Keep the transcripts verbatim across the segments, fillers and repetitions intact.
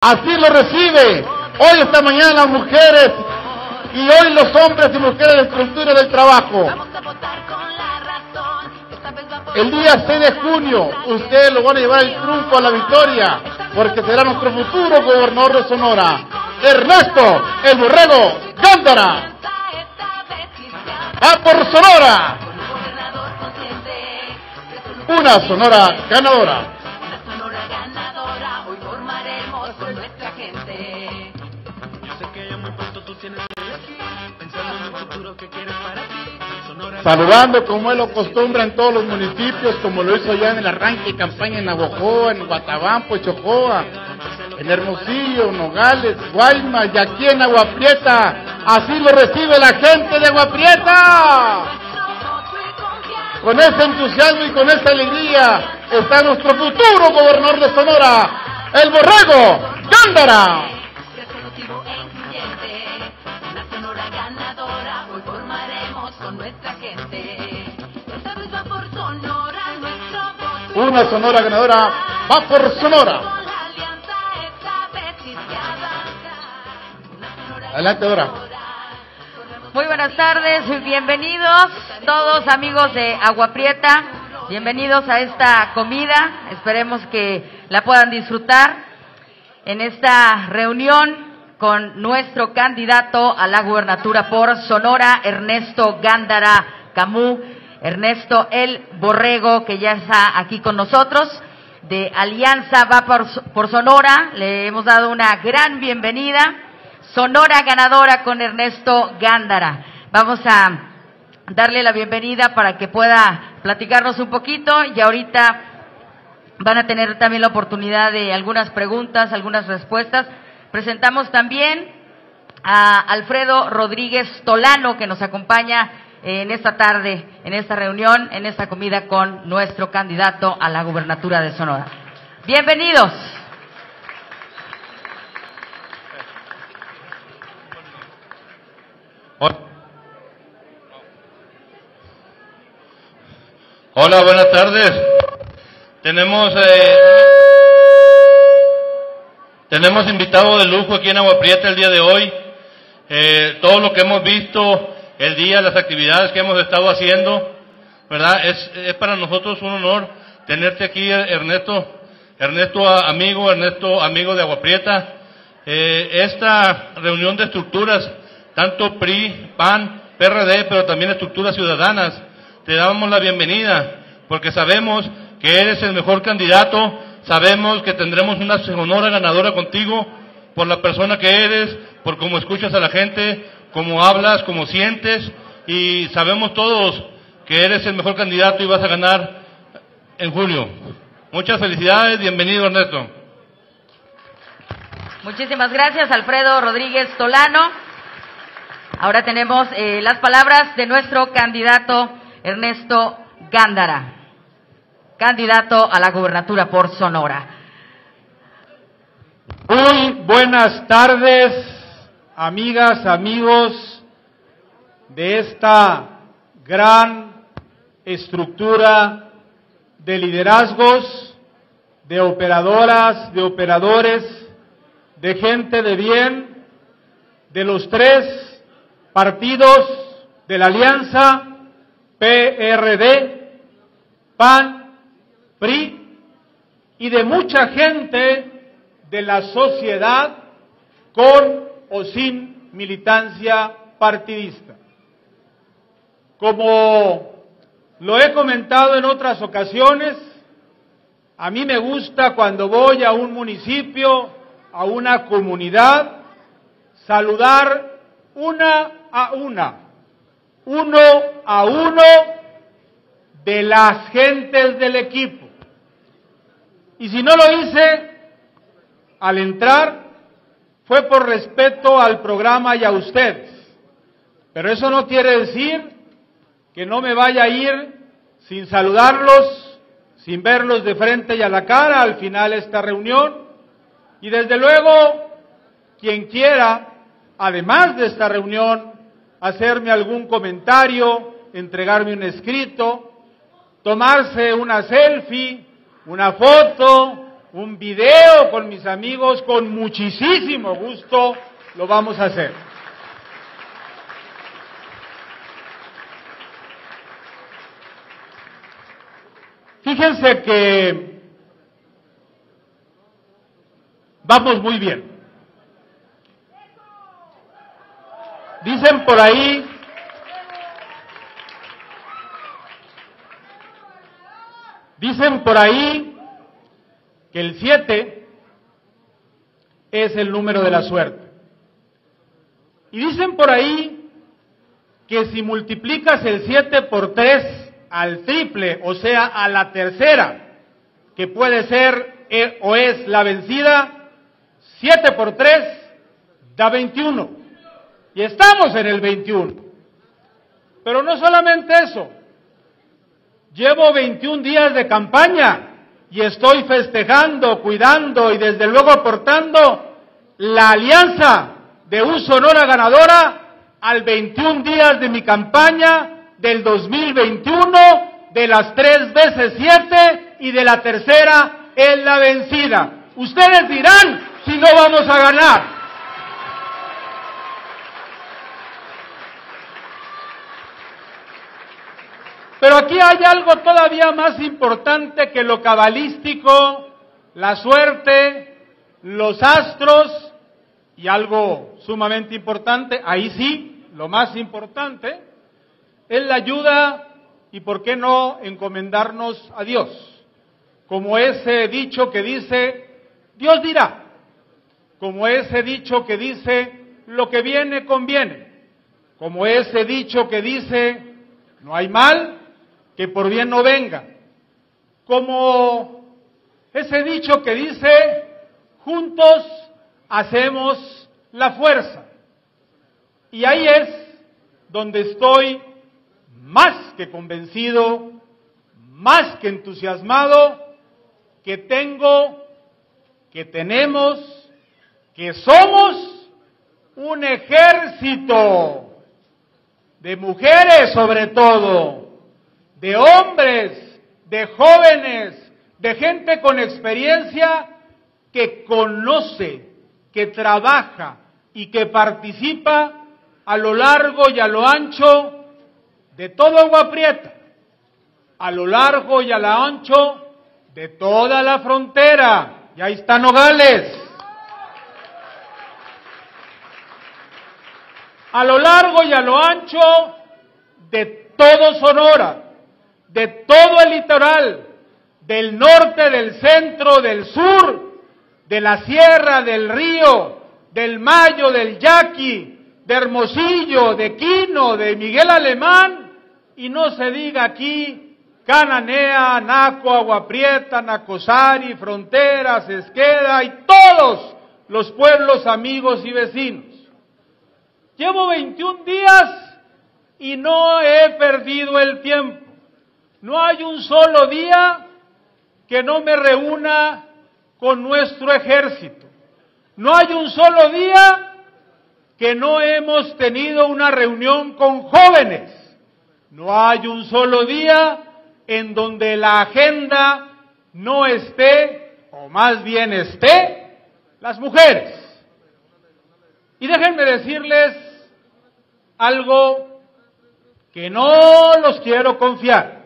Así lo recibe hoy, esta mañana, las mujeres y hoy los hombres y mujeres de estructura del trabajo. El día seis de junio, ustedes lo van a llevar el triunfo a la victoria, porque será nuestro futuro gobernador de Sonora, Ernesto El Borrego Gándara. ¡Va por Sonora! Una Sonora ganadora. Saludando como él lo acostumbra en todos los municipios, como lo hizo ya en el arranque de campaña en Navojoa, en Guatabampo, Chocoa, en Hermosillo, Nogales, Guaymas y aquí en Agua Prieta. Así lo recibe la gente de Agua Prieta. Con ese entusiasmo y con esa alegría está nuestro futuro gobernador de Sonora, El Borrego Gándara. Una Sonora ganadora, va por Sonora. Adelante, Dora. Muy buenas tardes, bienvenidos todos amigos de Agua Prieta, bienvenidos a esta comida, esperemos que la puedan disfrutar en esta reunión con nuestro candidato a la gubernatura por Sonora, Ernesto Gándara Camus. Ernesto El Borrego, que ya está aquí con nosotros, de Alianza Va por, por Sonora. Le hemos dado una gran bienvenida. Sonora ganadora con Ernesto Gándara. Vamos a darle la bienvenida para que pueda platicarnos un poquito y ahorita van a tener también la oportunidad de algunas preguntas, algunas respuestas. Presentamos también a Alfredo Rodríguez Tolano, que nos acompaña en esta tarde, en esta reunión, en esta comida con nuestro candidato a la gubernatura de Sonora. Bienvenidos. Hola, buenas tardes. Tenemos eh, tenemos invitado de lujo aquí en Agua Prieta el día de hoy. Eh, todo lo que hemos visto el día, las actividades que hemos estado haciendo, ¿verdad? Es, es para nosotros un honor tenerte aquí, Ernesto, Ernesto amigo, Ernesto amigo de Agua Prieta. Eh, esta reunión de estructuras, tanto P R I, P A N, P R D, pero también estructuras ciudadanas, te damos la bienvenida, porque sabemos que eres el mejor candidato, sabemos que tendremos una Sonora ganadora contigo, por la persona que eres, por cómo escuchas a la gente, cómo hablas, cómo sientes, y sabemos todos que eres el mejor candidato y vas a ganar en julio. Muchas felicidades, bienvenido, Ernesto. Muchísimas gracias, Alfredo Rodríguez Tolano. Ahora tenemos eh, las palabras de nuestro candidato Ernesto Gándara, candidato a la gubernatura por Sonora. Muy buenas tardes, amigas, amigos de esta gran estructura de liderazgos, de operadoras, de operadores, de gente de bien, de los tres partidos de la Alianza, P R D, P A N, P R I, y de mucha gente de la sociedad con o sin militancia partidista. Como lo he comentado en otras ocasiones, a mí me gusta cuando voy a un municipio, a una comunidad, saludar una a una, uno a uno de las gentes del equipo. Y si no lo hice al entrar, fue por respeto al programa y a ustedes. Pero eso no quiere decir que no me vaya a ir sin saludarlos, sin verlos de frente y a la cara al final de esta reunión. Y desde luego, quien quiera, además de esta reunión, hacerme algún comentario, entregarme un escrito, tomarse una selfie, una foto, un video con mis amigos, con muchísimo gusto lo vamos a hacer. Fíjense que vamos muy bien. Dicen por ahí Dicen por ahí que el siete es el número de la suerte. Y dicen por ahí que si multiplicas el siete por tres al triple, o sea, a la tercera, que puede ser eh, o es la vencida, siete por tres da veintiuno. Y estamos en el veintiuno. Pero no solamente eso. Llevo veintiún días de campaña y estoy festejando, cuidando y desde luego aportando la alianza de un Sonora ganadora al veintiún días de mi campaña del dos mil veintiuno, de las tres veces siete y de la tercera es la vencida. Ustedes dirán si no vamos a ganar. Pero aquí hay algo todavía más importante que lo cabalístico, la suerte, los astros y algo sumamente importante, ahí sí, lo más importante, es la ayuda y por qué no encomendarnos a Dios. Como ese dicho que dice, Dios dirá, como ese dicho que dice, lo que viene conviene, como ese dicho que dice, no hay mal que por bien no venga, como ese dicho que dice, juntos hacemos la fuerza. Y ahí es donde estoy más que convencido, más que entusiasmado, que tengo, que tenemos, que somos un ejército de mujeres sobre todo, de hombres, de jóvenes, de gente con experiencia que conoce, que trabaja y que participa a lo largo y a lo ancho de todo Agua Prieta, a lo largo y a lo ancho de toda la frontera. Y ahí está Nogales. A lo largo y a lo ancho de todo Sonora, de todo el litoral, del norte, del centro, del sur, de la sierra, del río, del Mayo, del Yaqui, de Hermosillo, de Quino, de Miguel Alemán, y no se diga aquí Cananea, Naco, Agua Prieta, Nacosari, Fronteras, Esqueda y todos los pueblos amigos y vecinos. Llevo veintiún días y no he perdido el tiempo. No hay un solo día que no me reúna con nuestro ejército. No hay un solo día que no hemos tenido una reunión con jóvenes. No hay un solo día en donde la agenda no esté, o más bien esté, las mujeres. Y déjenme decirles algo que no los quiero confiar,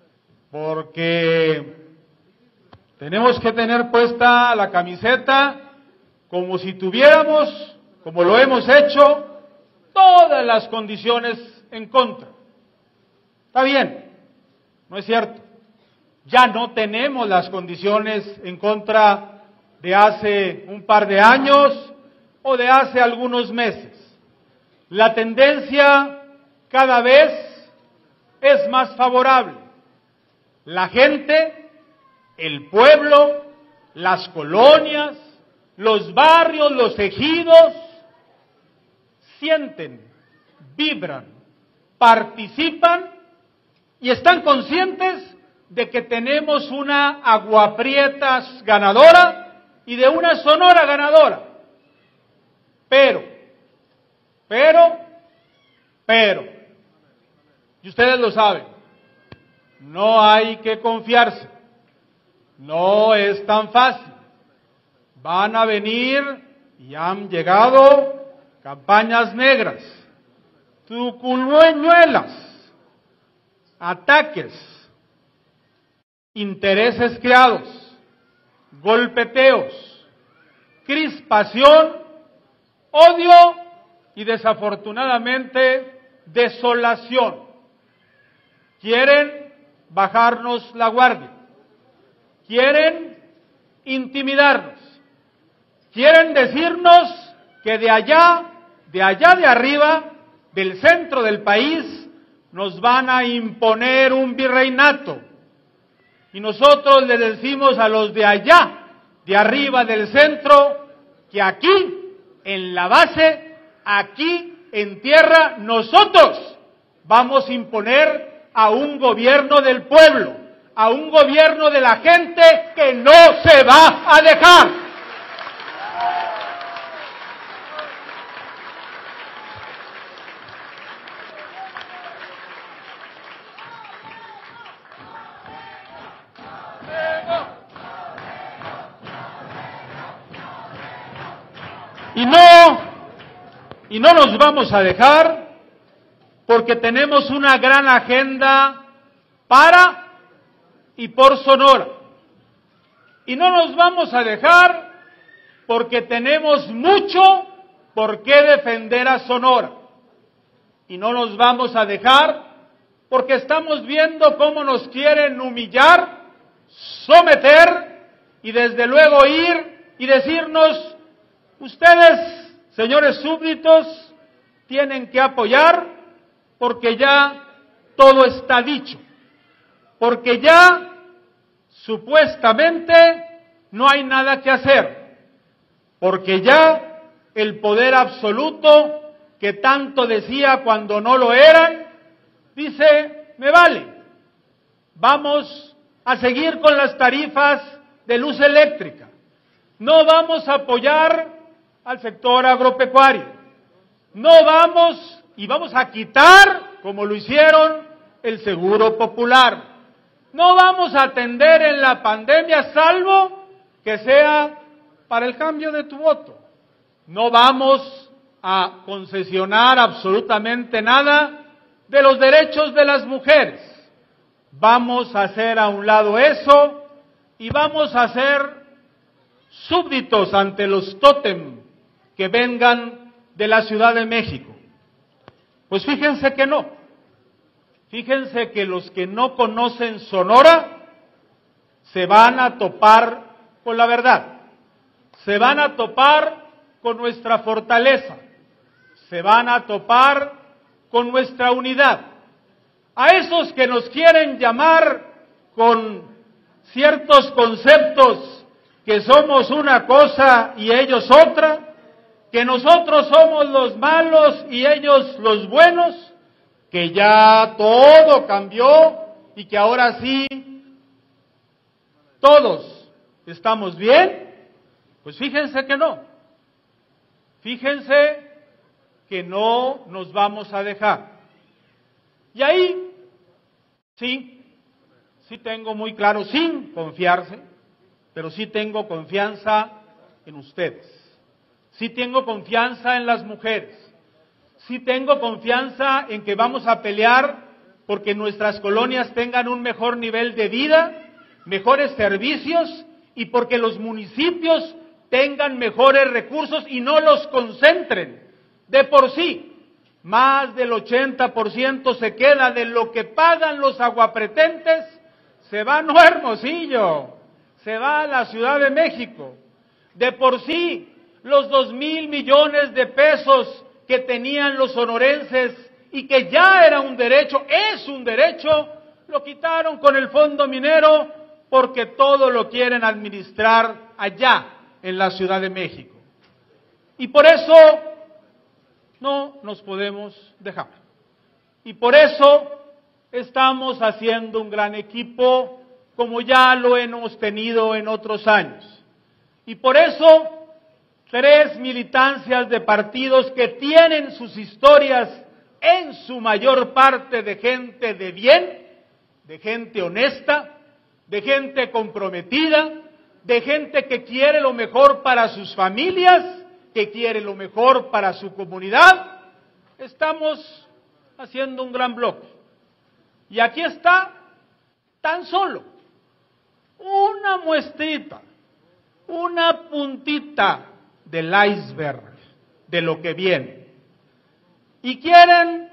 porque tenemos que tener puesta la camiseta como si tuviéramos, como lo hemos hecho, todas las condiciones en contra. Está bien, no es cierto. Ya no tenemos las condiciones en contra de hace un par de años o de hace algunos meses. La tendencia cada vez es más favorable. La gente, el pueblo, las colonias, los barrios, los ejidos, sienten, vibran, participan y están conscientes de que tenemos una Agua Prieta ganadora y de una Sonora ganadora. Pero, pero, pero, y ustedes lo saben, no hay que confiarse, no es tan fácil. Van a venir y han llegado campañas negras, truculluelas, ataques, intereses creados, golpeteos, crispación, odio y desafortunadamente desolación. Quieren bajarnos la guardia, quieren intimidarnos, quieren decirnos que de allá, de allá de arriba, del centro del país, nos van a imponer un virreinato. Y nosotros le decimos a los de allá, de arriba del centro, que aquí, en la base, aquí en tierra, nosotros vamos a imponer a un gobierno del pueblo, a un gobierno de la gente que no se va a dejar. Y no, y no nos vamos a dejar porque tenemos una gran agenda para y por Sonora. Y no nos vamos a dejar porque tenemos mucho por qué defender a Sonora. Y no nos vamos a dejar porque estamos viendo cómo nos quieren humillar, someter y desde luego ir y decirnos: ustedes, señores súbditos, tienen que apoyar porque ya todo está dicho, porque ya supuestamente no hay nada que hacer, porque ya el poder absoluto que tanto decía cuando no lo eran, dice: me vale, vamos a seguir con las tarifas de luz eléctrica, no vamos a apoyar al sector agropecuario, no vamos y vamos a quitar, como lo hicieron, el seguro popular, no vamos a atender en la pandemia salvo que sea para el cambio de tu voto, no vamos a concesionar absolutamente nada de los derechos de las mujeres, vamos a hacer a un lado eso y vamos a ser súbditos ante los tótem que vengan de la Ciudad de México. Pues fíjense que no, fíjense que los que no conocen Sonora se van a topar con la verdad, se van a topar con nuestra fortaleza, se van a topar con nuestra unidad. A esos que nos quieren llamar con ciertos conceptos que somos una cosa y ellos otra, que nosotros somos los malos y ellos los buenos, que ya todo cambió y que ahora sí todos estamos bien, pues fíjense que no, fíjense que no nos vamos a dejar. Y ahí sí, sí tengo muy claro, sin confiarse, pero sí tengo confianza en ustedes. Sí tengo confianza en las mujeres, sí tengo confianza en que vamos a pelear porque nuestras colonias tengan un mejor nivel de vida, mejores servicios y porque los municipios tengan mejores recursos y no los concentren. De por sí, más del ochenta por ciento se queda de lo que pagan los aguapretentes, se va a Nuevo Hermosillo, se va a la Ciudad de México. De por sí, los dos mil millones de pesos que tenían los sonorenses y que ya era un derecho, es un derecho, lo quitaron con el fondo minero porque todo lo quieren administrar allá en la Ciudad de México. Y por eso no nos podemos dejar. Y por eso estamos haciendo un gran equipo como ya lo hemos tenido en otros años. Y por eso tres militancias de partidos que tienen sus historias en su mayor parte de gente de bien, de gente honesta, de gente comprometida, de gente que quiere lo mejor para sus familias, que quiere lo mejor para su comunidad. Estamos haciendo un gran bloque. Y aquí está tan solo una muestrita, una puntita del iceberg de lo que viene. Y quieren,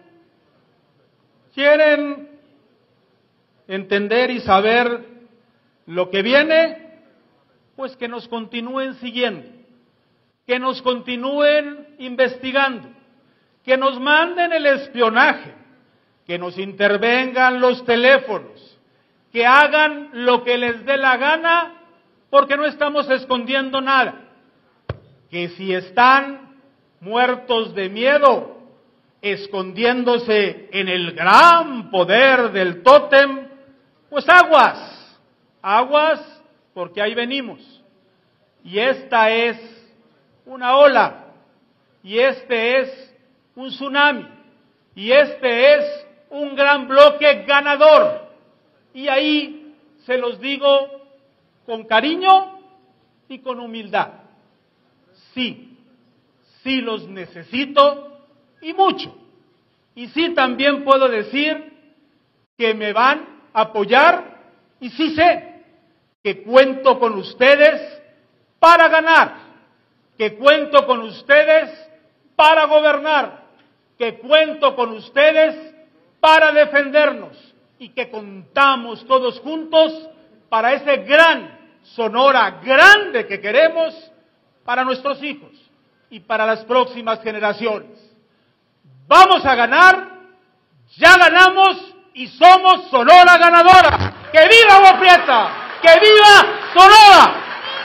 quieren entender y saber lo que viene, pues que nos continúen siguiendo, que nos continúen investigando, que nos manden el espionaje, que nos intervengan los teléfonos, que hagan lo que les dé la gana, porque no estamos escondiendo nada. Que si están muertos de miedo, escondiéndose en el gran poder del tótem, pues aguas, aguas, porque ahí venimos. Y esta es una ola, y este es un tsunami, y este es un gran bloque ganador. Y ahí se los digo con cariño y con humildad. Sí, sí los necesito y mucho. Y sí también puedo decir que me van a apoyar y sí sé que cuento con ustedes para ganar, que cuento con ustedes para gobernar, que cuento con ustedes para defendernos y que contamos todos juntos para ese gran Sonora grande que queremos para nuestros hijos y para las próximas generaciones. Vamos a ganar, ya ganamos y somos Sonora ganadora. ¡Que viva Agua Prieta! ¡Que viva Sonora!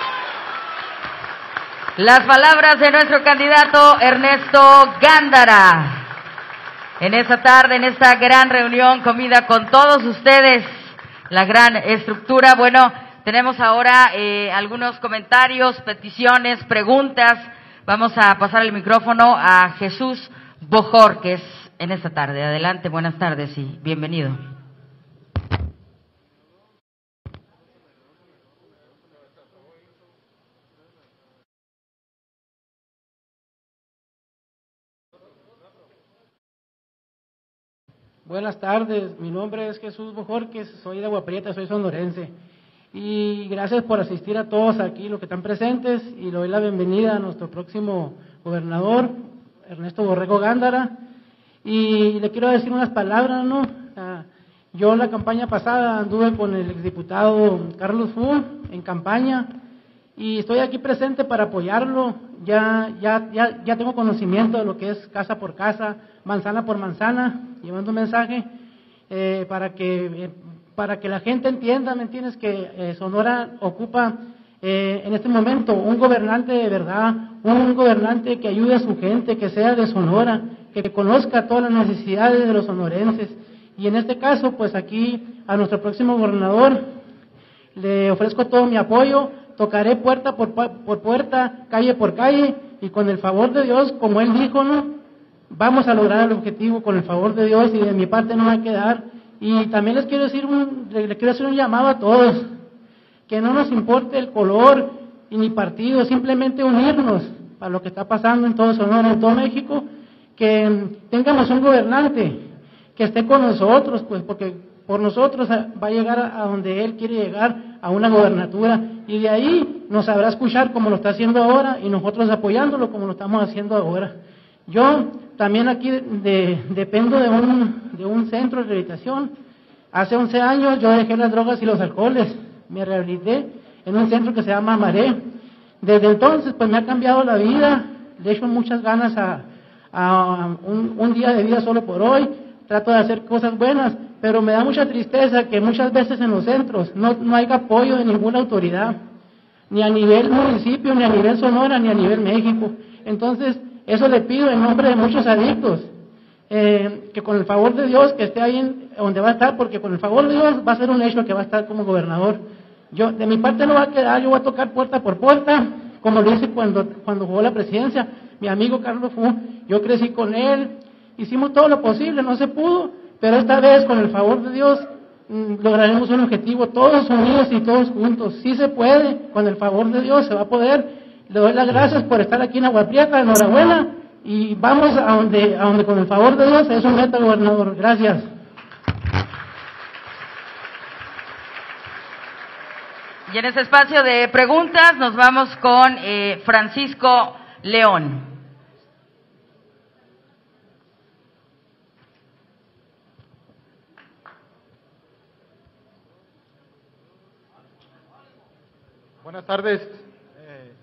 Las palabras de nuestro candidato Ernesto Gándara. En esta tarde, en esta gran reunión, comida con todos ustedes, la gran estructura. Bueno, tenemos ahora eh, algunos comentarios, peticiones, preguntas. Vamos a pasar el micrófono a Jesús Bojorquez en esta tarde. Adelante, buenas tardes y bienvenido. Buenas tardes, mi nombre es Jesús Bojorquez, soy de Agua Prieta, soy sonorense. Y gracias por asistir a todos aquí, los que están presentes, y le doy la bienvenida a nuestro próximo gobernador, Ernesto Borrego Gándara. Y le quiero decir unas palabras, ¿no? Uh, yo en la campaña pasada anduve con el exdiputado Carlos Fu en campaña, y estoy aquí presente para apoyarlo. Ya, ya, ya, ya tengo conocimiento de lo que es casa por casa, manzana por manzana, llevando un mensaje eh, para que eh, para que la gente entienda, ¿me entiendes? Que eh, Sonora ocupa eh, en este momento un gobernante de verdad, un gobernante que ayude a su gente, que sea de Sonora, que conozca todas las necesidades de los sonorenses. Y en este caso, pues aquí a nuestro próximo gobernador le ofrezco todo mi apoyo. Tocaré puerta por, por puerta, calle por calle, y con el favor de Dios, como él dijo, ¿no? Vamos a lograr el objetivo con el favor de Dios, y de mi parte no va a quedar. Y también les quiero decir un, les quiero hacer un llamado a todos, que no nos importe el color y ni partido, simplemente unirnos para lo que está pasando en todo Sonora, en todo México, que tengamos un gobernante que esté con nosotros, pues porque por nosotros va a llegar a donde él quiere llegar, a una gobernatura, y de ahí nos sabrá escuchar como lo está haciendo ahora, y nosotros apoyándolo como lo estamos haciendo ahora. Yo también aquí de, de, dependo de un, de un centro de rehabilitación. Hace once años yo dejé las drogas y los alcoholes, me rehabilité en un centro que se llama Maré. Desde entonces pues me ha cambiado la vida, le echo muchas ganas a, a un, un día de vida solo por hoy, trato de hacer cosas buenas, pero me da mucha tristeza que muchas veces en los centros no, no haya apoyo de ninguna autoridad, ni a nivel municipio, ni a nivel Sonora, ni a nivel México. Entonces, eso le pido en nombre de muchos adictos, eh, que con el favor de Dios, que esté ahí en, donde va a estar, porque con el favor de Dios va a ser un hecho que va a estar como gobernador. Yo, de mi parte no va a quedar, yo voy a tocar puerta por puerta, como lo hice cuando, cuando jugó la presidencia, mi amigo Carlos Fu, yo crecí con él, hicimos todo lo posible, no se pudo, pero esta vez con el favor de Dios mm, lograremos un objetivo, todos unidos y todos juntos. Sí se puede, con el favor de Dios se va a poder. Le doy las gracias por estar aquí en Agua Prieta, enhorabuena, y vamos a donde, a donde con el favor de Dios es un meta, gobernador. Gracias. Y en este espacio de preguntas nos vamos con eh, Francisco León. Buenas tardes. Eh,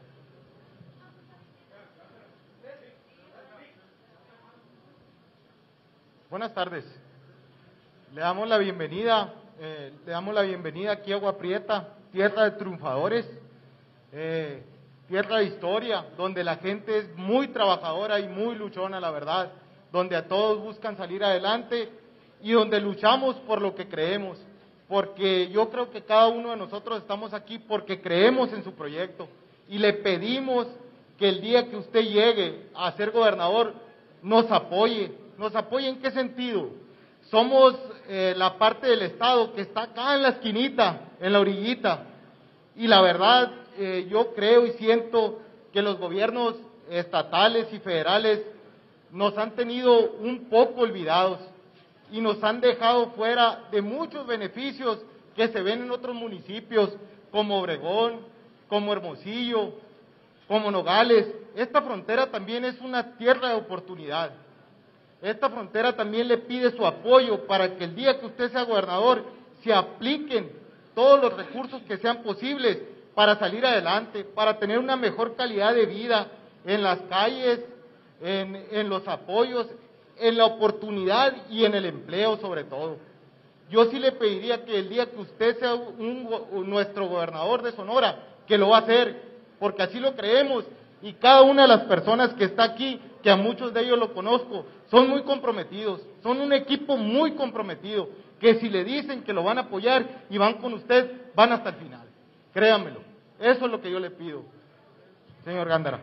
buenas tardes. Le damos la bienvenida, eh, le damos la bienvenida aquí a Agua Prieta, tierra de triunfadores, eh, tierra de historia, donde la gente es muy trabajadora y muy luchona, la verdad, donde a todos buscan salir adelante y donde luchamos por lo que creemos, porque yo creo que cada uno de nosotros estamos aquí porque creemos en su proyecto y le pedimos que el día que usted llegue a ser gobernador nos apoye. ¿Nos apoye en qué sentido? Somos eh, la parte del Estado que está acá en la esquinita, en la orillita, y la verdad eh, yo creo y siento que los gobiernos estatales y federales nos han tenido un poco olvidados y nos han dejado fuera de muchos beneficios que se ven en otros municipios como Obregón, como Hermosillo, como Nogales. Esta frontera también es una tierra de oportunidad. Esta frontera también le pide su apoyo para que el día que usted sea gobernador se apliquen todos los recursos que sean posibles para salir adelante, para tener una mejor calidad de vida en las calles, en, en los apoyos, en la oportunidad y en el empleo sobre todo. Yo sí le pediría que el día que usted sea un, un, nuestro gobernador de Sonora, que lo va a hacer, porque así lo creemos, y cada una de las personas que está aquí, que a muchos de ellos lo conozco, son muy comprometidos, son un equipo muy comprometido, que si le dicen que lo van a apoyar y van con usted, van hasta el final, créanmelo. Eso es lo que yo le pido, señor Gándara.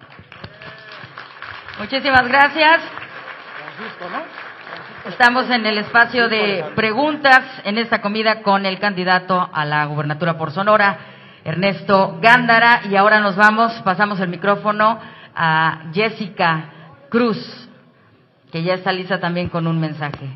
Muchísimas gracias. Francisco, ¿no? Francisco. Estamos en el espacio de preguntas en esta comida con el candidato a la gubernatura por Sonora, Ernesto Gándara, y ahora nos vamos, pasamos el micrófono a Jessica Cruz, que ya está lista también con un mensaje.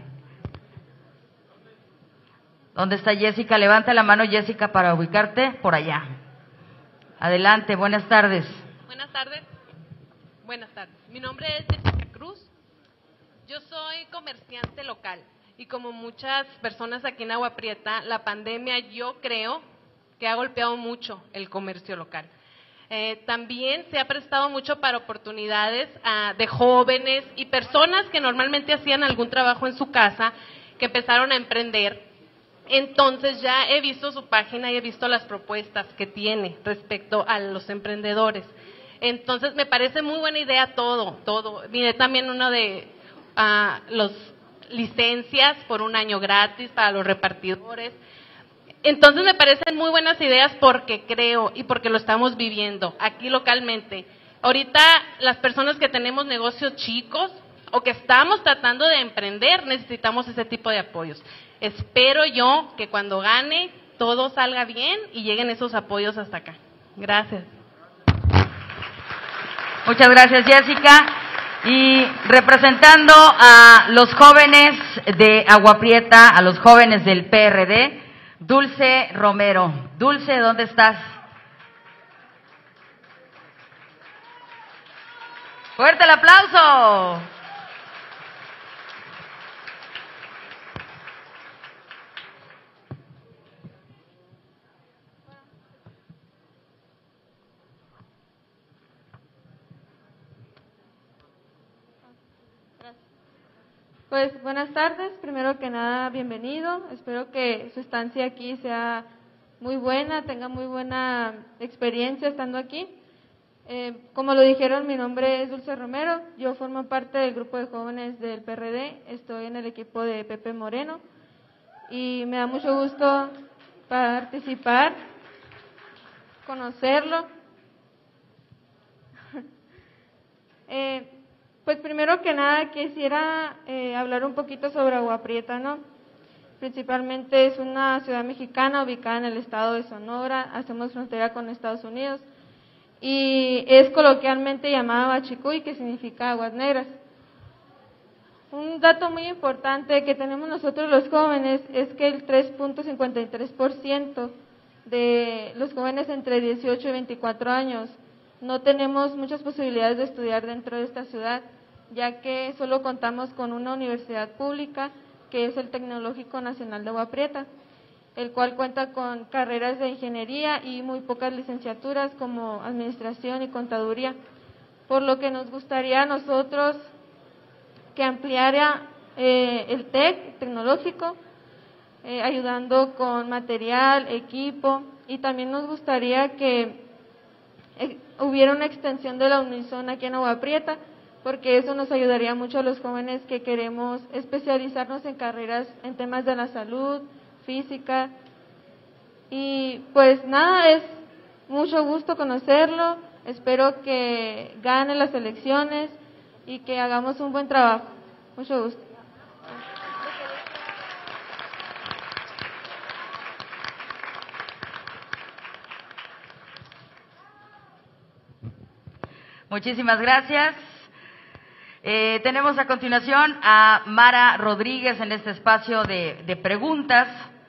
¿Dónde está Jessica? Levanta la mano, Jessica, para ubicarte por allá. Adelante, buenas tardes. Buenas tardes. Buenas tardes. Mi nombre es Jessica Cruz. Yo soy comerciante local y como muchas personas aquí en Agua Prieta, la pandemia yo creo que ha golpeado mucho el comercio local. Eh, también se ha prestado mucho para oportunidades uh, de jóvenes y personas que normalmente hacían algún trabajo en su casa, que empezaron a emprender. Entonces ya he visto su página y he visto las propuestas que tiene respecto a los emprendedores. Entonces me parece muy buena idea todo, todo. Mire, también uno de uh, los licencias por un año gratis para los repartidores. Entonces me parecen muy buenas ideas porque creo y porque lo estamos viviendo aquí localmente. Ahorita las personas que tenemos negocios chicos o que estamos tratando de emprender necesitamos ese tipo de apoyos. Espero yo que cuando gane todo salga bien y lleguen esos apoyos hasta acá. Gracias. Muchas gracias, Jessica. Y representando a los jóvenes de Agua Prieta, a los jóvenes del P R D, Dulce Romero. Dulce, ¿dónde estás? ¡Fuerte el aplauso! Pues buenas tardes, primero que nada bienvenido, espero que su estancia aquí sea muy buena, tenga muy buena experiencia estando aquí. Eh, como lo dijeron, mi nombre es Dulce Romero, yo formo parte del grupo de jóvenes del P R D, estoy en el equipo de Pepe Moreno y me da mucho gusto participar, conocerlo. eh, Pues primero que nada quisiera eh, hablar un poquito sobre Agua Prieta, ¿no? Principalmente es una ciudad mexicana ubicada en el estado de Sonora, hacemos frontera con Estados Unidos y es coloquialmente llamada Bachicuy, que significa aguas negras. Un dato muy importante que tenemos nosotros los jóvenes es que el tres punto cincuenta y tres por ciento de los jóvenes entre dieciocho y veinticuatro años no tenemos muchas posibilidades de estudiar dentro de esta ciudad, ya que solo contamos con una universidad pública, que es el Tecnológico Nacional de Agua Prieta, el cual cuenta con carreras de ingeniería y muy pocas licenciaturas como administración y contaduría, por lo que nos gustaría a nosotros que ampliara eh, el TEC tecnológico, eh, ayudando con material, equipo, y también nos gustaría que eh, hubiera una extensión de la Unison aquí en Agua Prieta, porque eso nos ayudaría mucho a los jóvenes que queremos especializarnos en carreras en temas de la salud, física. Y pues nada, es mucho gusto conocerlo, espero que gane las elecciones y que hagamos un buen trabajo. Mucho gusto. Muchísimas gracias. Eh, tenemos a continuación a Mara Rodríguez en este espacio de, de preguntas.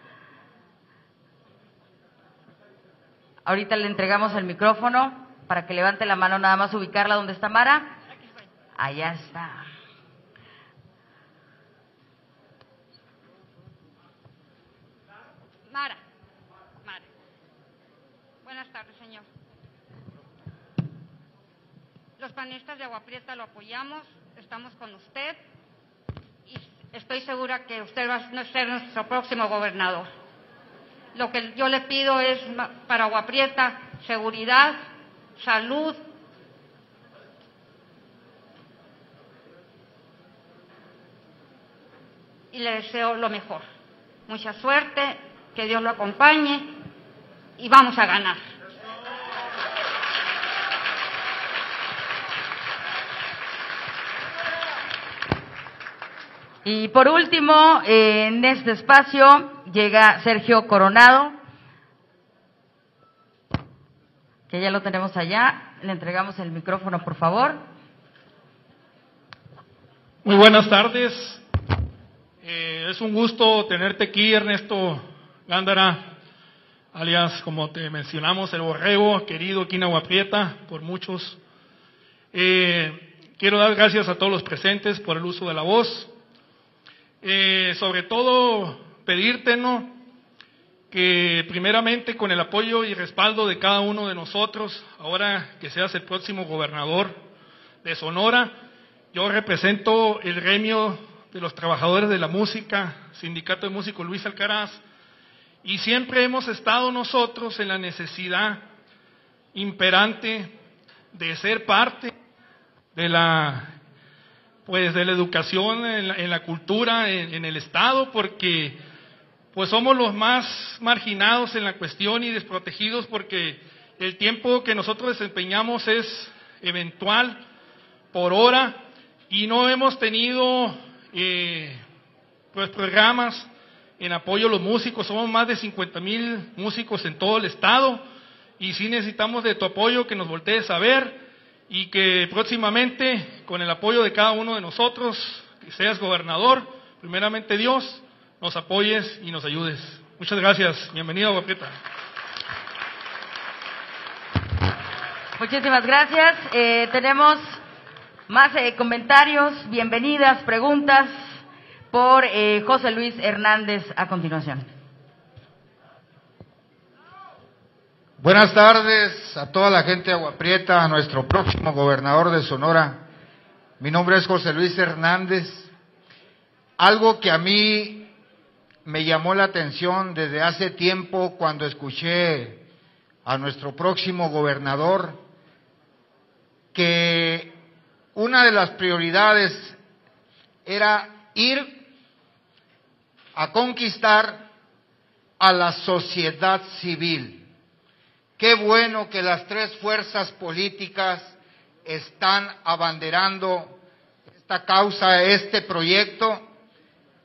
Ahorita le entregamos el micrófono para que levante la mano, nada más ubicarla. ¿Dónde está Mara? Allá está. Mara. Mara. Buenas tardes, señor. Los panistas de Agua Prieta lo apoyamos, estamos con usted y estoy segura que usted va a ser nuestro próximo gobernador. Lo que yo le pido es para Agua Prieta seguridad, salud, y le deseo lo mejor. Mucha suerte, que Dios lo acompañe y vamos a ganar. Y por último, eh, en este espacio llega Sergio Coronado, que ya lo tenemos allá. Le entregamos el micrófono, por favor. Muy buenas tardes. Eh, es un gusto tenerte aquí, Ernesto Gándara, alias, como te mencionamos, el Borrego, querido aquí en Agua Prieta por muchos. Eh, quiero dar gracias a todos los presentes por el uso de la voz. Eh, sobre todo pedirte, ¿no?, que primeramente con el apoyo y respaldo de cada uno de nosotros, ahora que seas el próximo gobernador de Sonora, yo represento el gremio de los trabajadores de la música, Sindicato de Músicos Luis Alcaraz, y siempre hemos estado nosotros en la necesidad imperante de ser parte de la pues de la educación en la, en la cultura en, en el estado, porque pues somos los más marginados en la cuestión y desprotegidos, porque el tiempo que nosotros desempeñamos es eventual, por hora, y no hemos tenido eh, pues programas en apoyo a los músicos. Somos más de cincuenta mil músicos en todo el estado y sí necesitamos de tu apoyo, que nos voltees a ver y que próximamente, con el apoyo de cada uno de nosotros, que seas gobernador, primeramente Dios, nos apoyes y nos ayudes. Muchas gracias. Bienvenido a Agua Prieta. Muchísimas gracias. Eh, tenemos más eh, comentarios, bienvenidas, preguntas por eh, José Luis Hernández a continuación. Buenas tardes a toda la gente de Agua Prieta, a nuestro próximo gobernador de Sonora. Mi nombre es José Luis Hernández. Algo que a mí me llamó la atención desde hace tiempo cuando escuché a nuestro próximo gobernador, que una de las prioridades era ir a conquistar a la sociedad civil. Qué bueno que las tres fuerzas políticas están abanderando esta causa, este proyecto,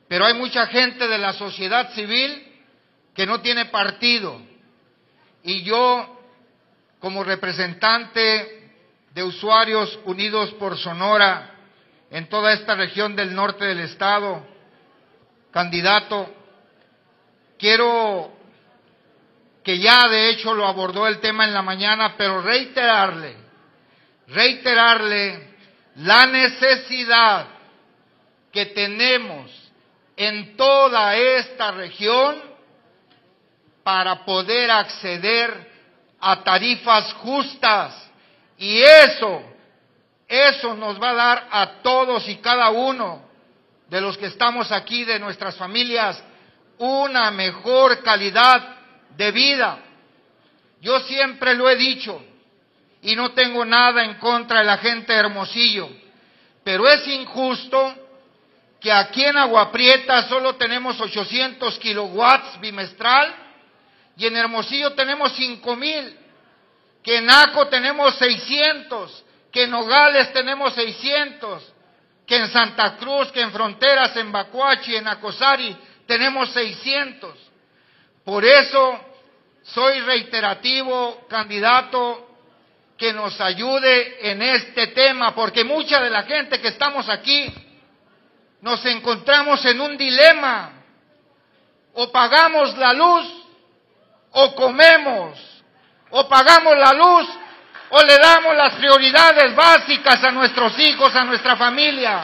pero hay mucha gente de la sociedad civil que no tiene partido. Y yo, como representante de Usuarios Unidos por Sonora en toda esta región del norte del estado, candidato, quiero que ya de hecho lo abordó el tema en la mañana, pero reiterarle, reiterarle la necesidad que tenemos en toda esta región para poder acceder a tarifas justas, y eso, eso nos va a dar a todos y cada uno de los que estamos aquí, de nuestras familias, una mejor calidad de vida. Yo siempre lo he dicho, y no tengo nada en contra de la gente de Hermosillo, pero es injusto que aquí en Agua Prieta solo tenemos ochocientos kilowatts bimestral, y en Hermosillo tenemos cinco mil, que en Aco tenemos seiscientos, que en Nogales tenemos seiscientos, que en Santa Cruz, que en Fronteras, en Bacuachi, en Acosari tenemos seiscientos. Por eso soy reiterativo, candidato, que nos ayude en este tema, porque mucha de la gente que estamos aquí nos encontramos en un dilema: o pagamos la luz o comemos, o pagamos la luz o le damos las prioridades básicas a nuestros hijos, a nuestra familia.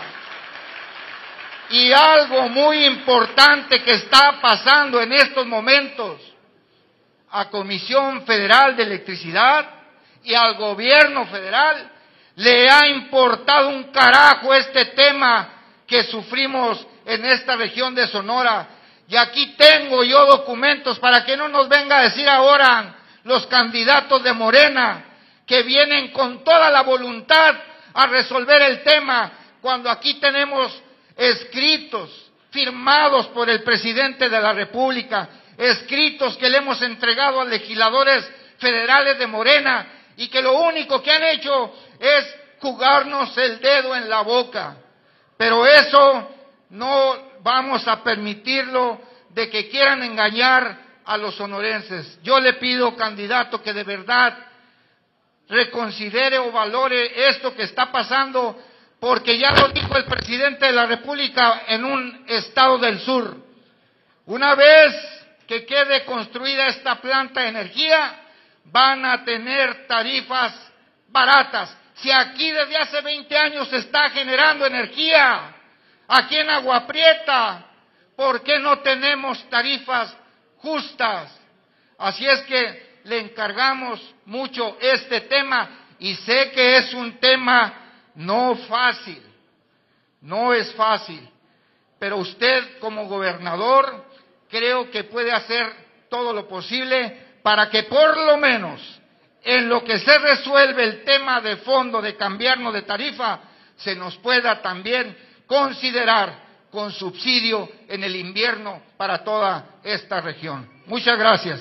Y algo muy importante que está pasando en estos momentos: a Comisión Federal de Electricidad y al gobierno federal le ha importado un carajo este tema que sufrimos en esta región de Sonora. Y aquí tengo yo documentos para que no nos venga a decir ahora los candidatos de Morena que vienen con toda la voluntad a resolver el tema, cuando aquí tenemos escritos firmados por el presidente de la República, escritos que le hemos entregado a legisladores federales de Morena, y que lo único que han hecho es jugarnos el dedo en la boca. Pero eso no vamos a permitirlo, de que quieran engañar a los sonorenses. Yo le pido, candidato, que de verdad reconsidere o valore esto que está pasando, porque ya lo dijo el presidente de la República en un estado del sur: una vez que quede construida esta planta de energía, van a tener tarifas baratas. Si aquí desde hace veinte años se está generando energía, aquí en Agua Prieta, ¿por qué no tenemos tarifas justas? Así es que le encargamos mucho este tema, y sé que es un tema no fácil, no es fácil, pero usted como gobernador creo que puede hacer todo lo posible para que por lo menos en lo que se resuelve el tema de fondo de cambiarnos de tarifa, se nos pueda también considerar con subsidio en el invierno para toda esta región. Muchas gracias.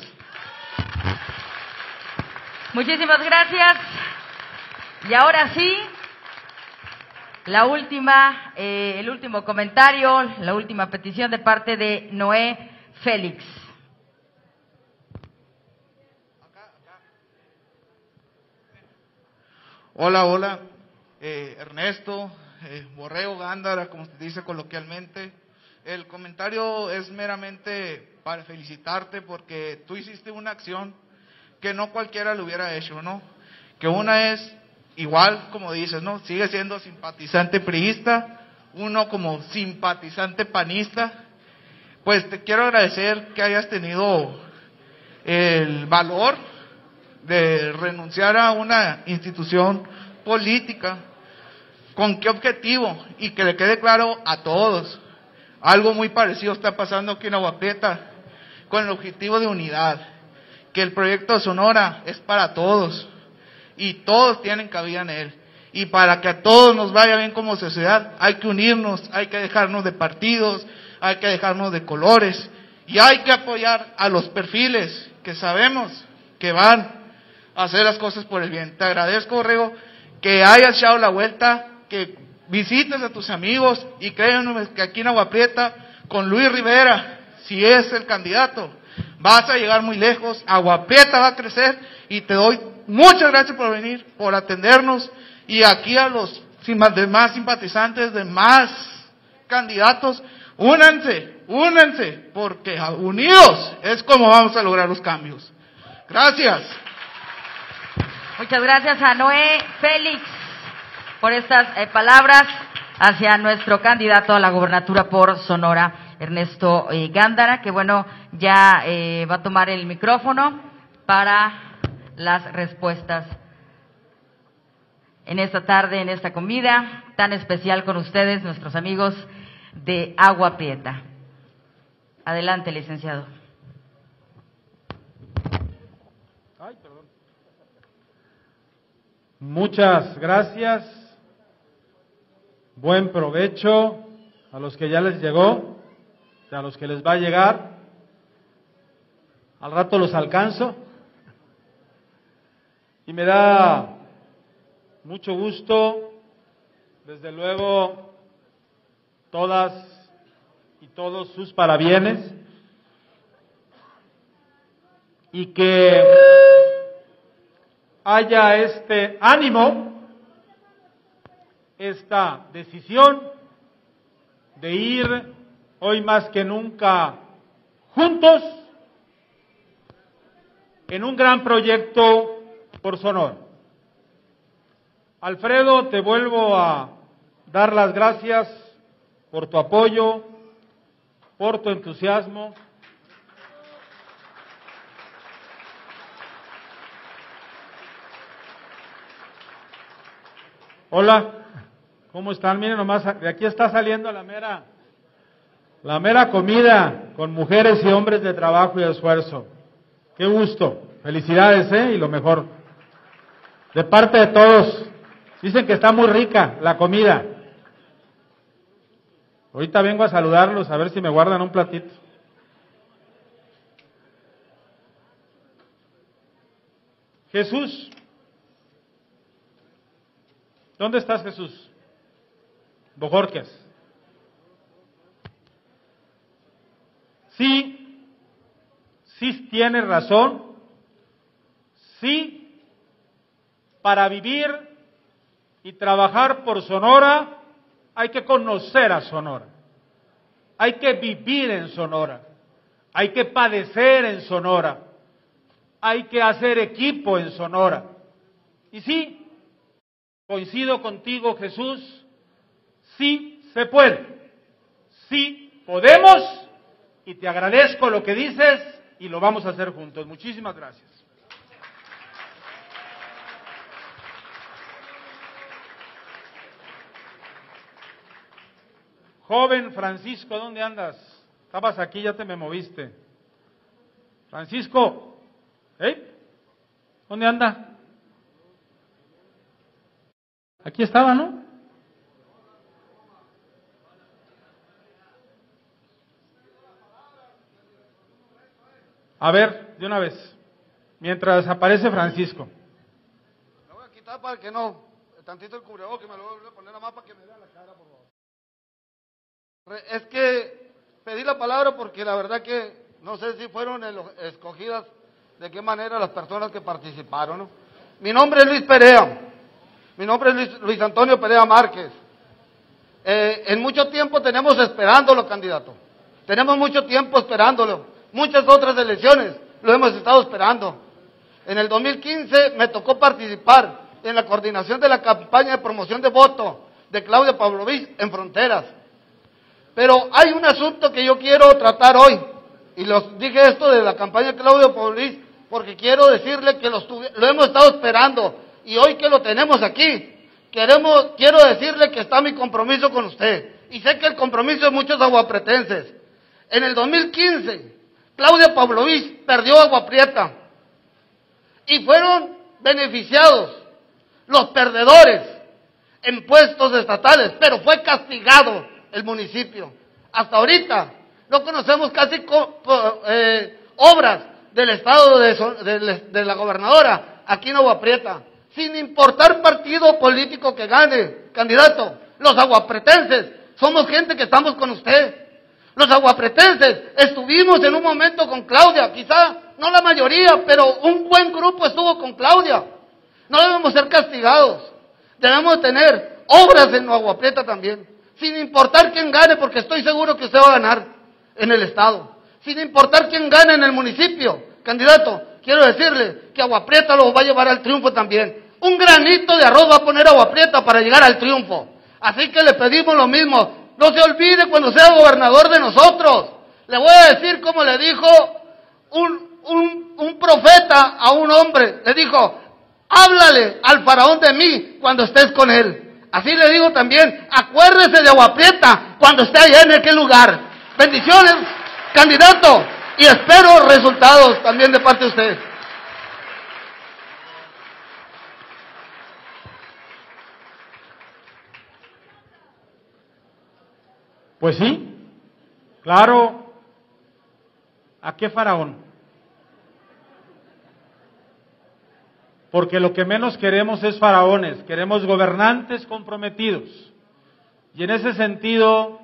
Muchísimas gracias. Y ahora sí, la última, eh, el último comentario, la última petición de parte de Noé Félix. Hola, hola, eh, Ernesto, eh, Borrego Gándara, como se dice coloquialmente. El comentario es meramente para felicitarte, porque tú hiciste una acción que no cualquiera lo hubiera hecho, ¿no? Que una es, igual como dices, ¿no? Sigue siendo simpatizante priista, uno como simpatizante panista. Pues te quiero agradecer que hayas tenido el valor de renunciar a una institución política. ¿Con qué objetivo? Y que le quede claro a todos, algo muy parecido está pasando aquí en Agua Prieta, con el objetivo de unidad, que el proyecto de Sonora es para todos, y todos tienen cabida en él, y para que a todos nos vaya bien como sociedad, hay que unirnos, hay que dejarnos de partidos, hay que dejarnos de colores, y hay que apoyar a los perfiles que sabemos que van a hacer las cosas por el bien. Te agradezco, Borrego, que hayas echado la vuelta, que visites a tus amigos, y créanme que aquí en Agua Prieta con Luis Rivera, si es el candidato, vas a llegar muy lejos, Agua Prieta va a crecer, y te doy muchas gracias por venir, por atendernos, y aquí a los demás simpatizantes de más candidatos, únanse, únanse, porque unidos es como vamos a lograr los cambios. Gracias. Muchas gracias a Noé Félix por estas eh, palabras hacia nuestro candidato a la gobernatura por Sonora, Ernesto eh, Gándara, que bueno, ya eh, va a tomar el micrófono para las respuestas en esta tarde, en esta comida tan especial con ustedes, nuestros amigos de Agua Prieta. Adelante, licenciado. Ay, perdón. Muchas gracias. Buen provecho a los que ya les llegó, a los que les va a llegar. Al rato los alcanzo. Y me da mucho gusto, desde luego, todas y todos sus parabienes, y que haya este ánimo, esta decisión de ir hoy más que nunca juntos en un gran proyecto por Sonora. Alfredo, te vuelvo a dar las gracias por tu apoyo, por tu entusiasmo. Hola, ¿cómo están? Miren nomás, de aquí está saliendo la mera, la mera comida con mujeres y hombres de trabajo y de esfuerzo. Qué gusto, felicidades, ¿eh? Y lo mejor. De parte de todos, dicen que está muy rica la comida. Ahorita vengo a saludarlos, a ver si me guardan un platito. Jesús, ¿dónde estás, Jesús? Bojorquez. Sí, sí tienes razón. Sí, para vivir y trabajar por Sonora hay que conocer a Sonora. Hay que vivir en Sonora. Hay que padecer en Sonora. Hay que hacer equipo en Sonora. Y sí, coincido contigo, Jesús, sí se puede, sí podemos, y te agradezco lo que dices y lo vamos a hacer juntos. Muchísimas gracias. Joven Francisco, ¿dónde andas? Estabas aquí, ya te me moviste. Francisco, ¿eh? ¿Dónde anda? Aquí estaba, ¿no? A ver, de una vez, mientras aparece Francisco. Me voy a quitar para que no, tantito el cubrebocas, me lo voy a poner nada más para que me vea la cara, por favor. Es que pedí la palabra porque la verdad que no sé si fueron escogidas de qué manera las personas que participaron, ¿no? Mi nombre es Luis Perea, mi nombre es Luis, Luis Antonio Perea Márquez. Eh, en mucho tiempo tenemos esperándolo, candidato. Tenemos mucho tiempo esperándolo. Muchas otras elecciones lo hemos estado esperando. En el dos mil quince me tocó participar en la coordinación de la campaña de promoción de voto de Claudia Pavlovich en Fronteras. Pero hay un asunto que yo quiero tratar hoy, y los dije esto de la campaña de Claudia Pavlovich porque quiero decirle que lo, lo hemos estado esperando, y hoy que lo tenemos aquí, queremos, quiero decirle que está mi compromiso con usted, y sé que el compromiso de muchos aguapretenses. En el dos mil quince, Claudia Pavlovich perdió Agua Prieta, y fueron beneficiados los perdedores en puestos estatales, pero fue castigado el municipio. Hasta ahorita no conocemos casi co, co, eh, obras del estado de, de, de la gobernadora aquí en Agua Prieta, sin importar partido político que gane, candidato. Los aguapretenses somos gente que estamos con usted. Los aguapretenses estuvimos en un momento con Claudia, quizá no la mayoría, pero un buen grupo estuvo con Claudia. No debemos ser castigados, debemos tener obras en Agua Prieta también, sin importar quién gane, porque estoy seguro que usted va a ganar en el estado, sin importar quién gane en el municipio. Candidato, quiero decirle que Agua Prieta lo va a llevar al triunfo también. Un granito de arroz va a poner Agua Prieta para llegar al triunfo. Así que le pedimos lo mismo. No se olvide cuando sea gobernador de nosotros. Le voy a decir como le dijo un, un, un profeta a un hombre. Le dijo, háblale al faraón de mí cuando estés con él. Así le digo también, acuérdese de Agua Prieta cuando esté allá en aquel lugar. Bendiciones, candidato, y espero resultados también de parte de usted. Pues sí, claro. ¿A qué faraón? Porque lo que menos queremos es faraones, queremos gobernantes comprometidos. Y en ese sentido,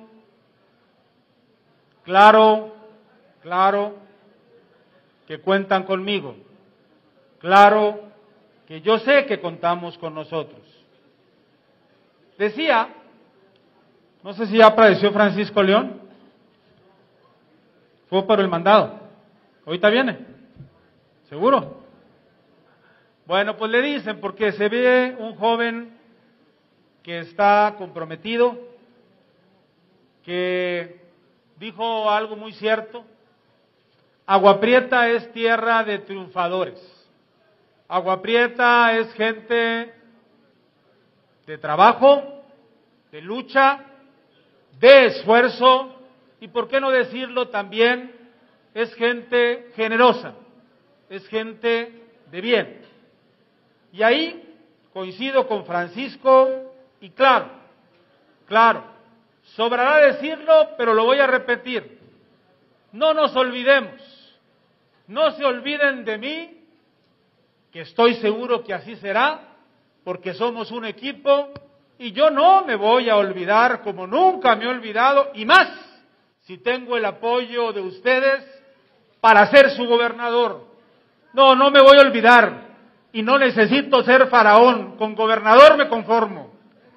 claro, claro que cuentan conmigo. Claro que yo sé que contamos con nosotros. Decía, no sé si ya apareció Francisco León, fue por el mandado, ahorita viene, ¿seguro? Bueno, pues le dicen, porque se ve un joven que está comprometido, que dijo algo muy cierto. Agua Prieta es tierra de triunfadores, Agua Prieta es gente de trabajo, de lucha, de esfuerzo, y por qué no decirlo también, es gente generosa, es gente de bien. Y ahí coincido con Francisco, y claro, claro, sobrará decirlo, pero lo voy a repetir, no nos olvidemos, no se olviden de mí, que estoy seguro que así será, porque somos un equipo, y yo no me voy a olvidar como nunca me he olvidado, y más si tengo el apoyo de ustedes para ser su gobernador. No, no me voy a olvidar, y no necesito ser faraón, con gobernador me conformo.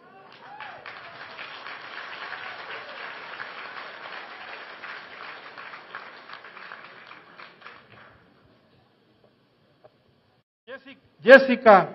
Jessica,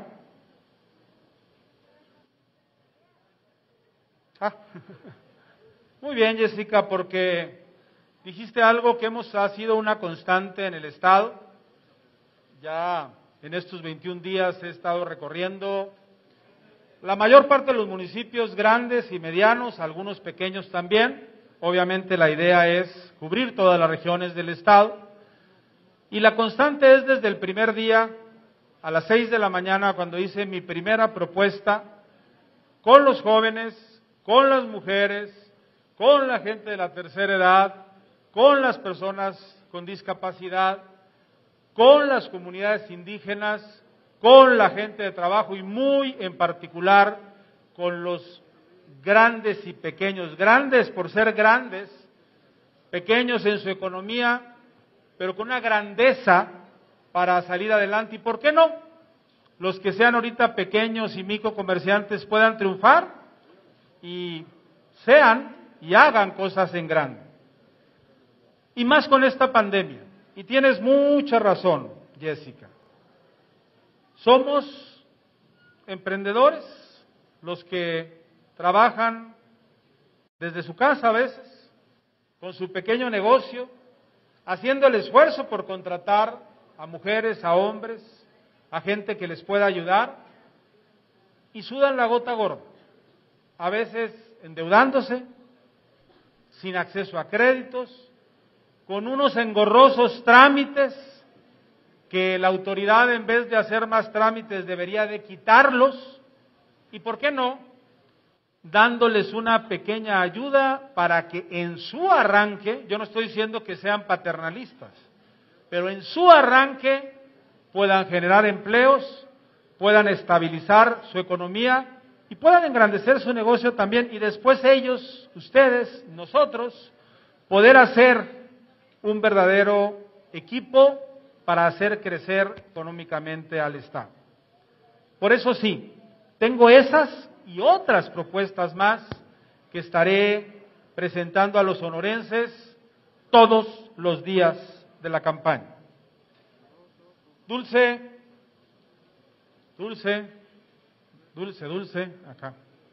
ah, muy bien Jessica, porque dijiste algo que hemos ha sido una constante en el estado. Ya en estos veintiún días he estado recorriendo la mayor parte de los municipios grandes y medianos, algunos pequeños también. Obviamente la idea es cubrir todas las regiones del estado, y la constante es desde el primer día, a las seis de la mañana, cuando hice mi primera propuesta, con los jóvenes, con las mujeres, con la gente de la tercera edad, con las personas con discapacidad, con las comunidades indígenas, con la gente de trabajo y muy en particular con los grandes y pequeños, grandes por ser grandes, pequeños en su economía, pero con una grandeza para salir adelante. ¿Y por qué no? Los que sean ahorita pequeños y microcomerciantes puedan triunfar y sean y hagan cosas en grande. Y más con esta pandemia. Y tienes mucha razón, Jessica. Somos emprendedores los que trabajan desde su casa a veces, con su pequeño negocio, haciendo el esfuerzo por contratar a mujeres, a hombres, a gente que les pueda ayudar, y sudan la gota gorda, a veces endeudándose, sin acceso a créditos, con unos engorrosos trámites que la autoridad, en vez de hacer más trámites, debería de quitarlos, y por qué no, dándoles una pequeña ayuda para que en su arranque, yo no estoy diciendo que sean paternalistas, pero en su arranque puedan generar empleos, puedan estabilizar su economía y puedan engrandecer su negocio también, y después ellos, ustedes, nosotros, poder hacer un verdadero equipo para hacer crecer económicamente al Estado. Por eso sí, tengo esas y otras propuestas más que estaré presentando a los sonorenses todos los días de la campaña. Dulce, dulce, dulce, dulce, acá.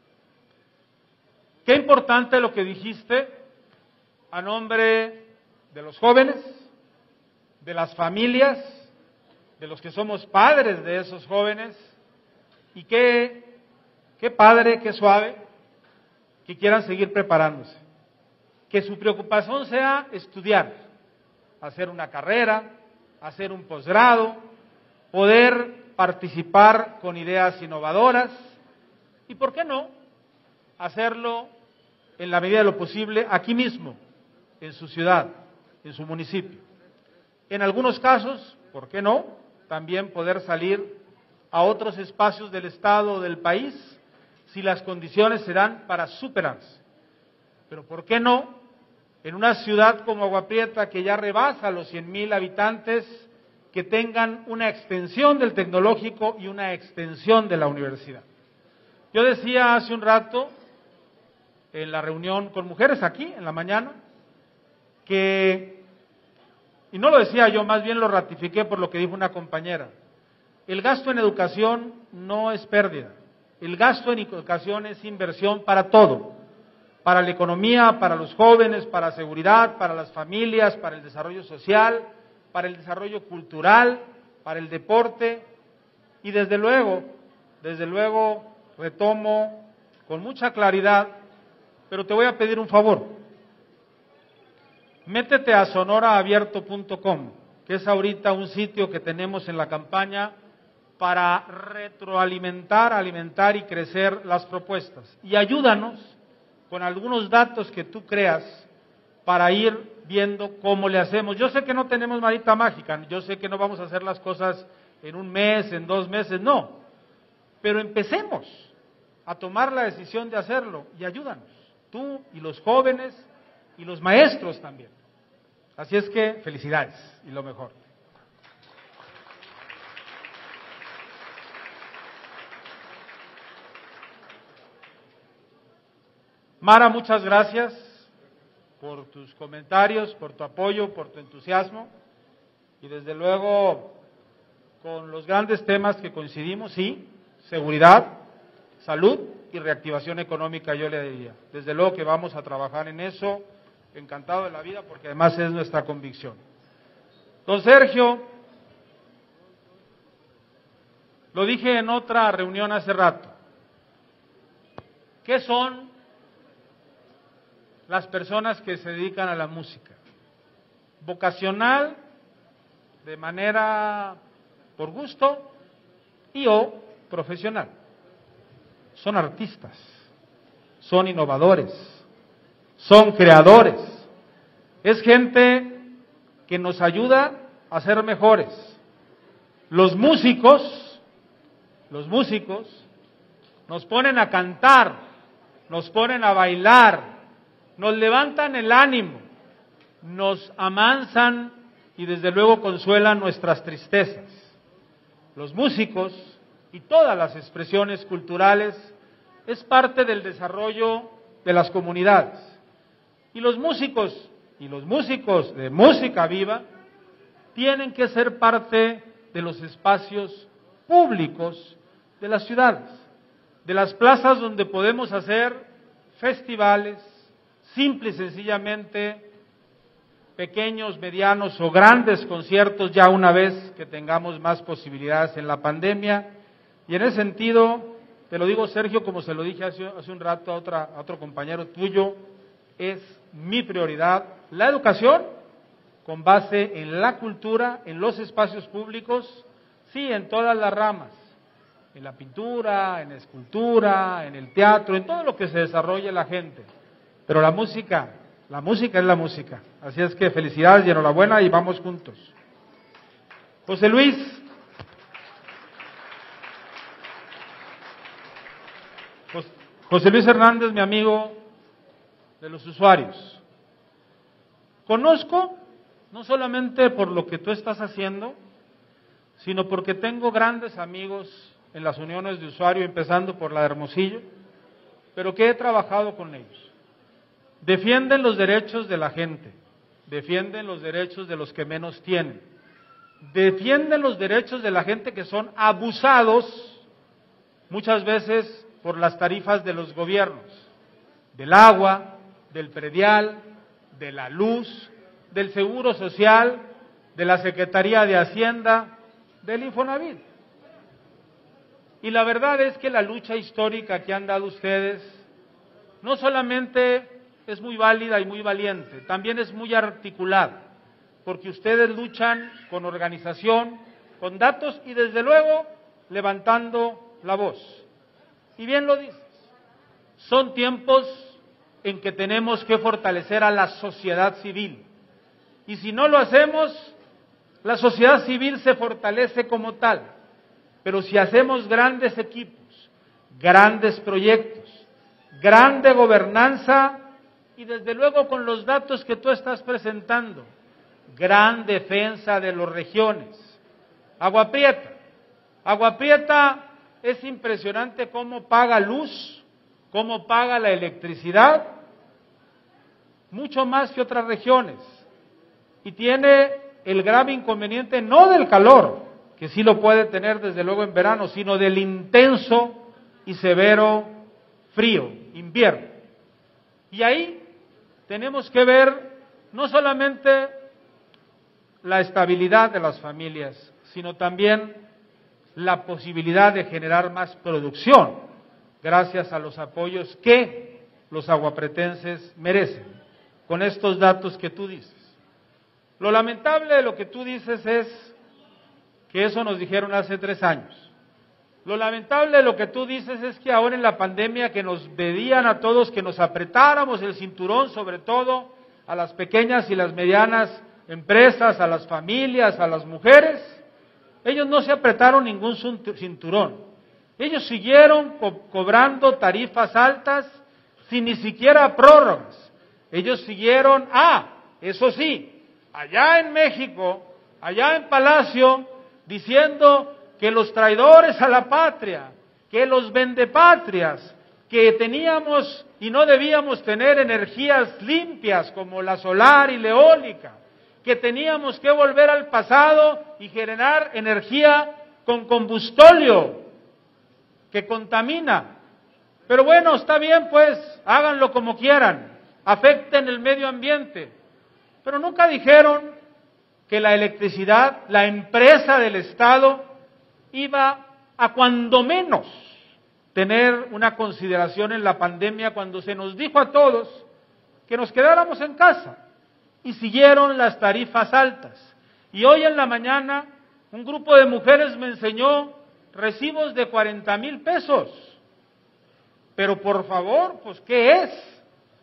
Qué importante lo que dijiste a nombre de los jóvenes, de las familias, de los que somos padres de esos jóvenes, y qué, qué padre, qué suave, que quieran seguir preparándose. Que su preocupación sea estudiar, hacer una carrera, hacer un posgrado, poder participar con ideas innovadoras y, ¿por qué no?, hacerlo en la medida de lo posible aquí mismo, en su ciudad, en su municipio. En algunos casos, ¿por qué no?, también poder salir a otros espacios del Estado o del país si las condiciones se dan para superarse. Pero ¿por qué no?, en una ciudad como Agua Prieta, que ya rebasa los cien mil habitantes, que tengan una extensión del tecnológico y una extensión de la universidad. Yo decía hace un rato, en la reunión con mujeres aquí, en la mañana, que, y no lo decía yo, más bien lo ratifiqué por lo que dijo una compañera, el gasto en educación no es pérdida, el gasto en educación es inversión para todo, para la economía, para los jóvenes, para la seguridad, para las familias, para el desarrollo social, para el desarrollo cultural, para el deporte, y desde luego, desde luego, retomo con mucha claridad, pero te voy a pedir un favor. Métete a sonora abierto punto com, que es ahorita un sitio que tenemos en la campaña para retroalimentar, alimentar y crecer las propuestas. Y ayúdanos con algunos datos que tú creas para ir viendo cómo le hacemos. Yo sé que no tenemos varita mágica, yo sé que no vamos a hacer las cosas en un mes, en dos meses, no. Pero empecemos a tomar la decisión de hacerlo y ayúdanos, tú y los jóvenes y los maestros también. Así es que felicidades y lo mejor. Mara, muchas gracias por tus comentarios, por tu apoyo, por tu entusiasmo y desde luego con los grandes temas que coincidimos, sí, seguridad, salud y reactivación económica, yo le diría. Desde luego que vamos a trabajar en eso, encantado de la vida, porque además es nuestra convicción. Don Sergio, lo dije en otra reunión hace rato, ¿qué son las personas que se dedican a la música? Vocacional, de manera por gusto, y o profesional. Son artistas, son innovadores, son creadores. Es gente que nos ayuda a ser mejores. Los músicos, los músicos nos ponen a cantar, nos ponen a bailar, nos levantan el ánimo, nos amansan y desde luego consuelan nuestras tristezas. Los músicos y todas las expresiones culturales es parte del desarrollo de las comunidades. Y los músicos y los músicos de música viva tienen que ser parte de los espacios públicos de las ciudades, de las plazas donde podemos hacer festivales, simple y sencillamente pequeños, medianos o grandes conciertos ya una vez que tengamos más posibilidades en la pandemia. Y en ese sentido, te lo digo, Sergio, como se lo dije hace, hace un rato a, otra, a otro compañero tuyo, es mi prioridad la educación con base en la cultura, en los espacios públicos, sí, en todas las ramas, en la pintura, en la escultura, en el teatro, en todo lo que se desarrolle la gente. Pero la música, la música es la música. Así es que felicidades y enhorabuena y vamos juntos. José Luis. José Luis Hernández, mi amigo de los usuarios. conozco, no solamente por lo que tú estás haciendo, sino porque tengo grandes amigos en las uniones de usuario, empezando por la de Hermosillo, pero que he trabajado con ellos. Defienden los derechos de la gente, defienden los derechos de los que menos tienen, defienden los derechos de la gente que son abusados muchas veces por las tarifas de los gobiernos, del agua, del predial, de la luz, del Seguro Social, de la Secretaría de Hacienda, del Infonavit. Y la verdad es que la lucha histórica que han dado ustedes no solamente es muy válida y muy valiente, también es muy articulada, porque ustedes luchan con organización, con datos y desde luego levantando la voz. Y bien lo dices, son tiempos en que tenemos que fortalecer a la sociedad civil. Y si no lo hacemos, la sociedad civil se fortalece como tal. Pero si hacemos grandes equipos, grandes proyectos, grande gobernanza y desde luego con los datos que tú estás presentando, gran defensa de las regiones. Agua Prieta. Agua Prieta es impresionante cómo paga luz, cómo paga la electricidad, mucho más que otras regiones. Y tiene el grave inconveniente no del calor, que sí lo puede tener desde luego en verano, sino del intenso y severo frío, invierno. Y ahí tenemos que ver no solamente la estabilidad de las familias, sino también la posibilidad de generar más producción, gracias a los apoyos que los aguapretenses merecen, con estos datos que tú dices. Lo lamentable de lo que tú dices es que eso nos dijeron hace tres años. Lo lamentable de lo que tú dices es que ahora en la pandemia que nos pedían a todos que nos apretáramos el cinturón, sobre todo a las pequeñas y las medianas empresas, a las familias, a las mujeres, ellos no se apretaron ningún cinturón. Ellos siguieron co- cobrando tarifas altas sin ni siquiera prórrogas. Ellos siguieron, ah, eso sí, allá en México, allá en Palacio, diciendo que los traidores a la patria, que los vendepatrias, que teníamos y no debíamos tener energías limpias como la solar y la eólica, que teníamos que volver al pasado y generar energía con combustóleo, que contamina. Pero bueno, está bien pues, háganlo como quieran, afecten el medio ambiente. Pero nunca dijeron que la electricidad, la empresa del Estado, iba a cuando menos tener una consideración en la pandemia cuando se nos dijo a todos que nos quedáramos en casa y siguieron las tarifas altas. Y hoy en la mañana un grupo de mujeres me enseñó recibos de cuarenta mil pesos. Pero por favor, pues ¿qué es?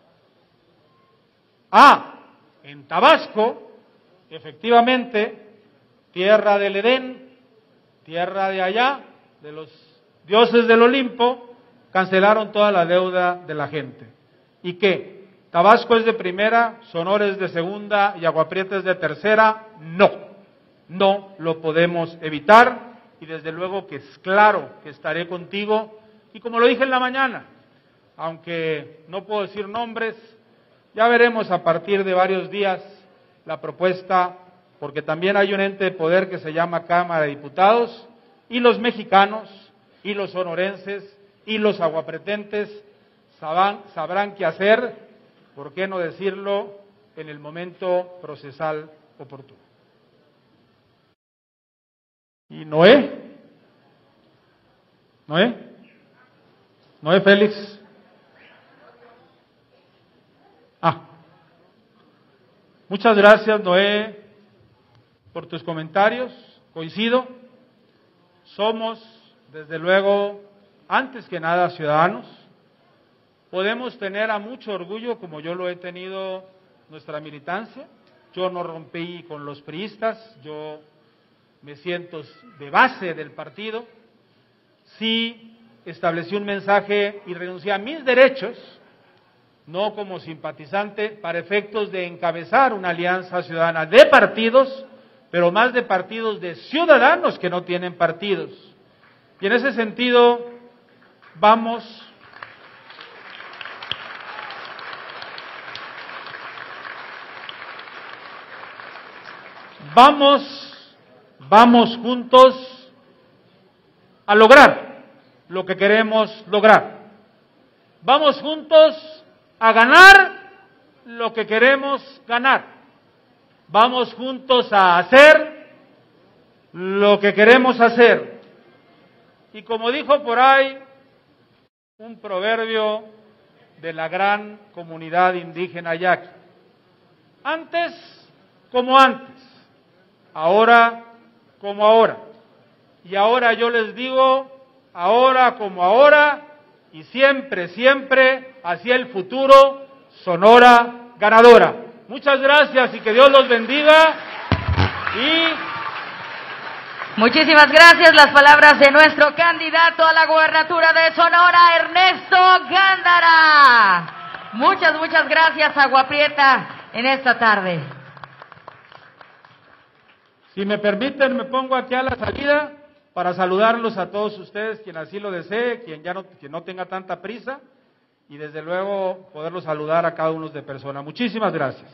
Ah, en Tabasco, efectivamente, tierra del Edén, tierra de allá, de los dioses del Olimpo, cancelaron toda la deuda de la gente. ¿Y qué? ¿Tabasco es de primera, Sonora es de segunda y Agua Prieta es de tercera? No, no lo podemos evitar y desde luego que es claro que estaré contigo y como lo dije en la mañana, aunque no puedo decir nombres, ya veremos a partir de varios días la propuesta, porque también hay un ente de poder que se llama Cámara de Diputados, y los mexicanos, y los sonorenses, y los aguapretentes sabrán, sabrán qué hacer, por qué no decirlo, en el momento procesal oportuno. ¿Y Noé? ¿Noé? ¿Noé Félix? Ah. Muchas gracias, Noé, por tus comentarios. Coincido. Somos, desde luego, antes que nada, ciudadanos. Podemos tener a mucho orgullo, como yo lo he tenido, nuestra militancia. Yo no rompí con los priistas, yo me siento de base del partido. Sí establecí un mensaje y renuncié a mis derechos no como simpatizante, para efectos de encabezar una alianza ciudadana de partidos, pero más de partidos de ciudadanos que no tienen partidos. Y en ese sentido, vamos vamos, vamos juntos a lograr lo que queremos lograr. Vamos juntos a ganar lo que queremos ganar. Vamos juntos a hacer lo que queremos hacer. Y como dijo por ahí un proverbio de la gran comunidad indígena yaqui, antes como antes, ahora como ahora. Y ahora yo les digo, ahora como ahora, y siempre, siempre, hacia el futuro, Sonora ganadora. Muchas gracias y que Dios los bendiga. Y muchísimas gracias. Las palabras de nuestro candidato a la gobernatura de Sonora, Ernesto Gándara. Muchas, muchas gracias, Agua Prieta, en esta tarde. Si me permiten, me pongo aquí a la salida para saludarlos a todos ustedes, quien así lo desee, quien ya no, quien no tenga tanta prisa, y desde luego poderlos saludar a cada uno de persona. Muchísimas gracias.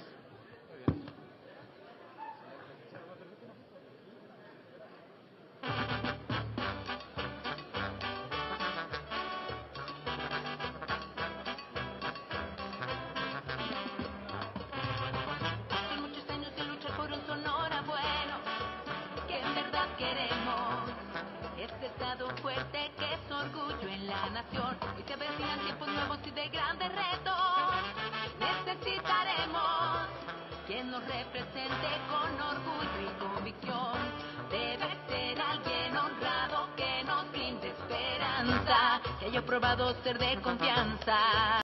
Fuerte que es orgullo en la nación. Hoy se avecinan tiempos nuevos y de grandes retos. Necesitaremos quien nos represente con orgullo y convicción. Debe ser alguien honrado que nos brinde esperanza, que haya probado ser de confianza.